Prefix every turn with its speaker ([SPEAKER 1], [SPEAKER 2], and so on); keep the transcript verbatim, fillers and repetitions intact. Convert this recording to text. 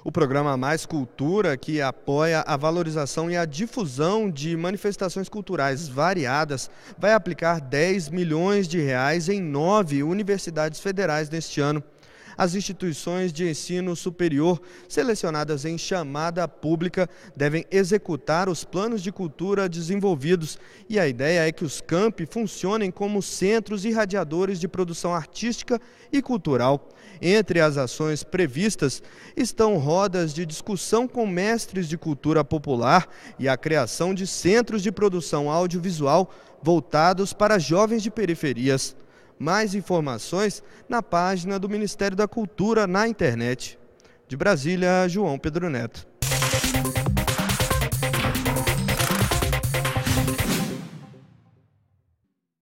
[SPEAKER 1] O programa Mais Cultura, que apoia a valorização e a difusão de manifestações culturais variadas, vai aplicar dez milhões de reais em nove universidades federais neste ano. As instituições de ensino superior selecionadas em chamada pública devem executar os planos de cultura desenvolvidos e a ideia é que os campi funcionem como centros irradiadores de produção artística e cultural. Entre as ações previstas estão rodas de discussão com mestres de cultura popular e a criação de centros de produção audiovisual voltados para jovens de periferias. Mais informações na página do Ministério da Cultura na internet. De Brasília, João Pedro Neto.